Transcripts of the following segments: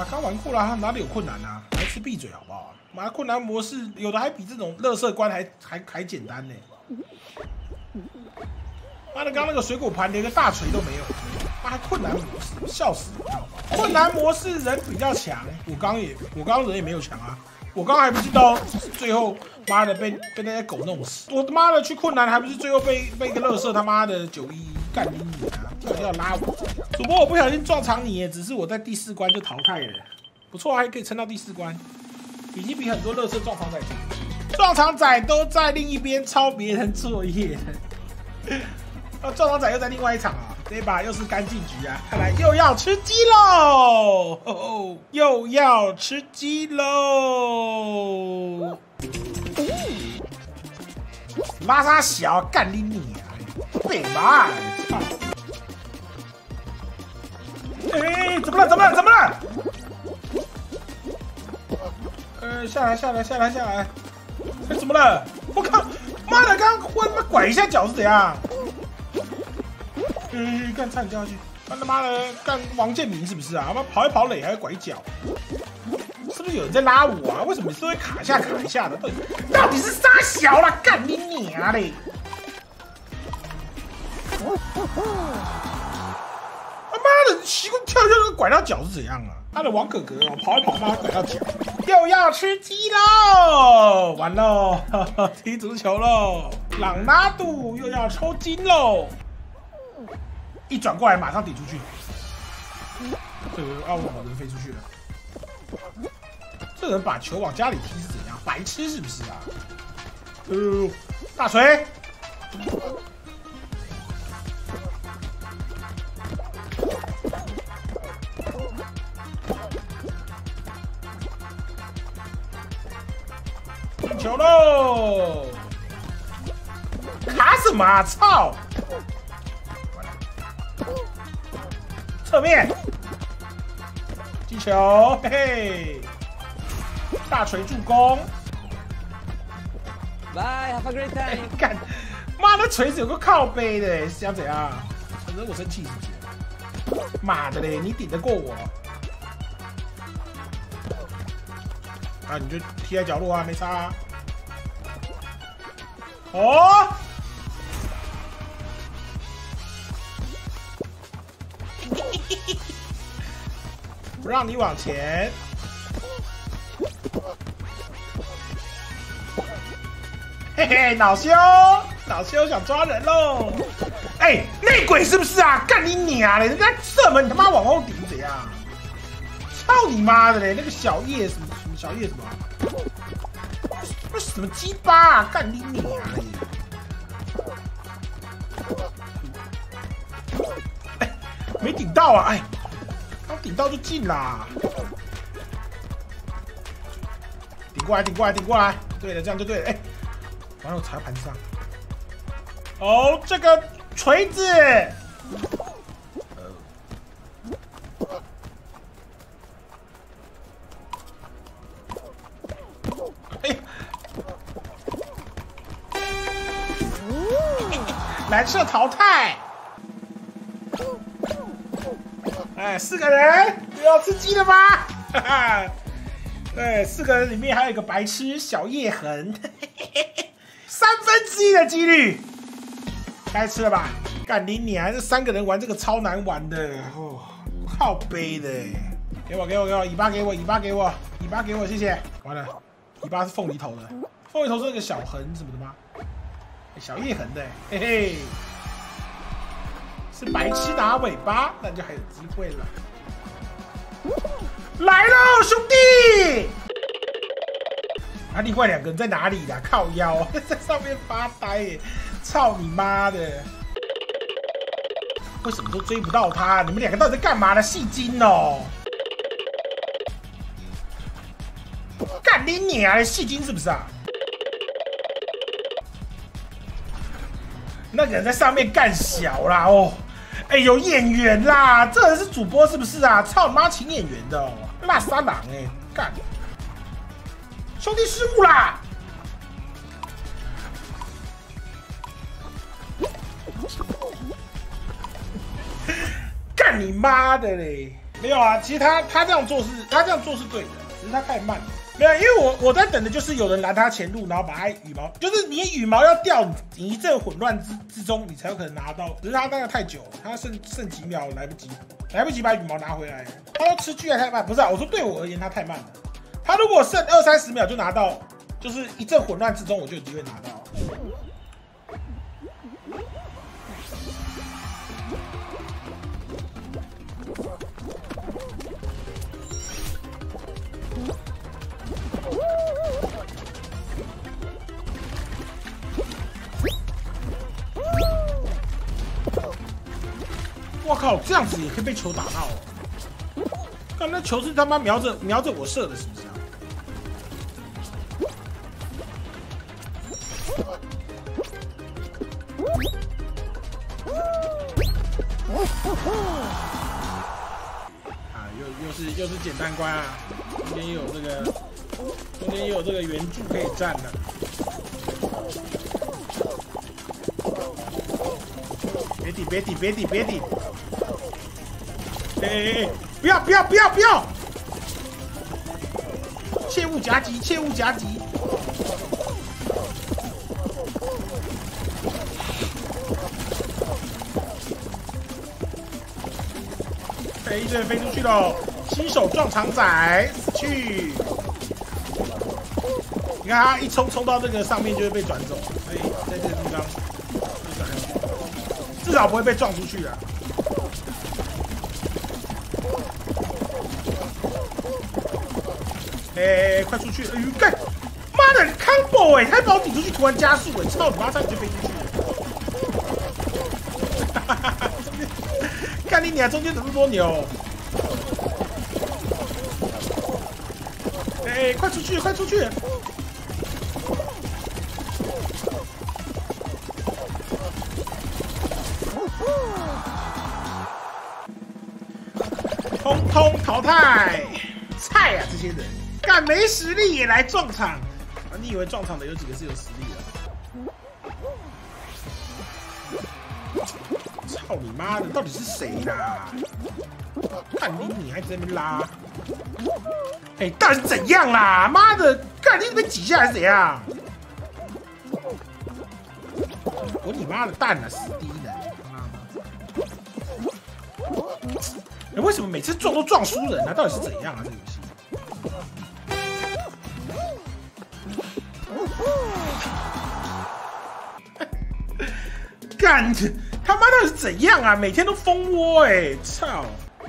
啊，刚玩过了，哪里有困难啊？来吃闭嘴好不好？妈，困难模式有的还比这种垃圾关还简单呢。妈的，刚那个水果盘连个大锤都没有，妈困难模式，笑死了！困难模式人比较强，我刚人也没有强啊，我刚还不知道，最后妈的被那些狗弄死，我他妈的去困难还不是最后被一个垃圾他妈的911干你啊！要拉我，主播我不小心撞场你耶，只是我在第4关就淘汰了，不错，还可以撑到第4关，已经比很多垃圾撞场仔强。撞场仔都在另一边抄别人作业。撞场仔又在另外一场啊，这一把又是干净局啊，看来又要吃鸡喽！哦，又要吃鸡喽！拉沙小干你你啊！北吧！操！哎，怎么了？下来！哎，怎么了？我靠！妈的，刚我他妈拐一下脚是怎样？干差点掉下去！他妈的干王建民是不是啊？他妈跑一跑垒还要拐脚，是不是有人在拉我啊？为什么每次都会卡一下的？到底是啥小啦？干你娘嘞！他妈的，奇怪，跳就拐到脚是怎样啊？他的王哥哥哦，跑一跑，妈拐到脚，又要吃鸡喽！完喽，踢足球喽！朗拿度又要抽筋喽！一转过来，马上顶出去。奥文好人飞出去了。这人把球往家里踢是怎样？白痴是不是啊？大锤！进球喽！卡什么啊？操！侧面进球，嘿嘿！大锤助攻 ，Bye， have a great time。 干，妈的锤子有个靠背的，是想怎样？惹我生气是不是？妈的嘞，你顶得过我？啊，你就踢在角落啊，没差啊。哦。不让你往前，嘿嘿，恼羞想抓人喽！哎，内鬼是不是啊？干你娘嘞！人家射门，你他妈往后顶怎样？操你妈的嘞！那个小叶什么小叶什么？那什么鸡巴啊！干你娘嘞！哎，没顶到啊！哎。顶到就进啦！顶过来！对了，这样就对了。哎，完了，我踩到盘子上。哦，这个锤子，哎，蓝色淘汰。哎，4个人又要吃鸡了吗？哈哈，对，4个人里面还有一个白痴小叶痕，1/3的几率，该吃了吧？干你娘！这3个人玩这个超难玩的哦，靠背的，给我，尾巴给我，谢谢。完了，尾巴是凤梨头的，凤梨头是那个小痕什么的吗？小叶痕的，嘿嘿。是白痴拿尾巴，那就还有机会了。来喽，兄弟！啊，另外2个人在哪里啦？靠腰，在上面发呆耶！操你妈的！为什么都追不到他？你们2个到底在干嘛呢？戏精哦！干你娘！戏精是不是啊？那个人在上面干小啦哦！哎，有演员啦！这人是主播是不是啊？操你妈，请演员的哦！辣沙狼哎，干！兄弟失误啦！干你妈的嘞！ 没有啊，其实他这样做是对的，只是他太慢了。没有，因为我在等的就是有人拦他前路，然后把他羽毛，就是你羽毛要掉，你一阵混乱之中，你才有可能拿到。只是他那个太久了，他剩几秒，来不及把羽毛拿回来。他说吃巨还太慢，不是啊，我说对我而言他太慢了。他如果剩20-30秒就拿到，就是一阵混乱之中，我就有机会拿到。我靠，这样子也可以被球打到哦！看那球是他妈瞄着我射的，是不是啊？啊，又是简单关啊！中间也有这个圆柱可以站的。别抵！哎！不要！切勿夹击！一阵飞出去喽！新手撞场仔，死去！你看他一冲到这个上面就会被转走，所以在这个地方就转下去，至少不会被撞出去啊！快出去！哎呦，干！妈的 ，combo 哎，他把我顶出去，突然加速哎，操你妈，差点就飞出去了！干你娘！中间怎么那么多牛？快出去！通通淘汰！菜啊，这些人干没实力也来撞场啊！你以为撞场的有几个是有实力的？操你妈的，到底是谁啦？看你还在那边拉，到底是怎样啦？妈的，干你被挤下来是怎样？我你妈的蛋啊，死低人！为什么每次撞都撞输人啊？到底是怎样啊？这个游戏？干！他妈到底是怎样啊？每天都蜂窝操！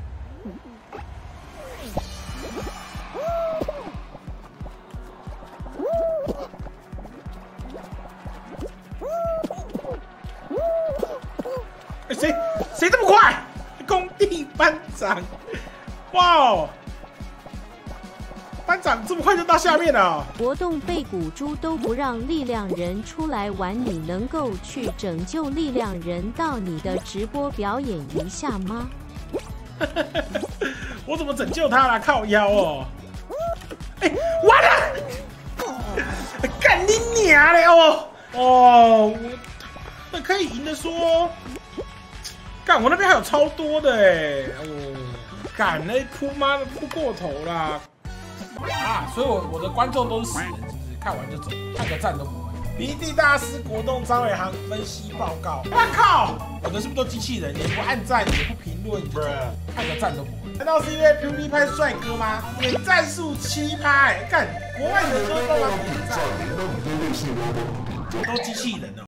谁这么快？工地班长，哇哦！班长这么快就到下面了。 活动被谷猪都不让力量人出来玩，你能够去拯救力量人到你的直播表演一下吗？ 我怎么拯救他啦？靠腰哦！完了！干你娘嘞！我可以赢的说。干，我那边还有超多的干那扑妈的扑过头啦！啊，所以我的观众都是死人，是不是？看完就走，看个赞都不会。迷弟大师国栋张伟航分析报告。我靠，我的是不是都机器人？也不按赞，也不评论，看个赞都不会。难道是因为 PewDiePie 帅哥吗？点赞数7%，干国外的歌干嘛点赞？都机器人哦。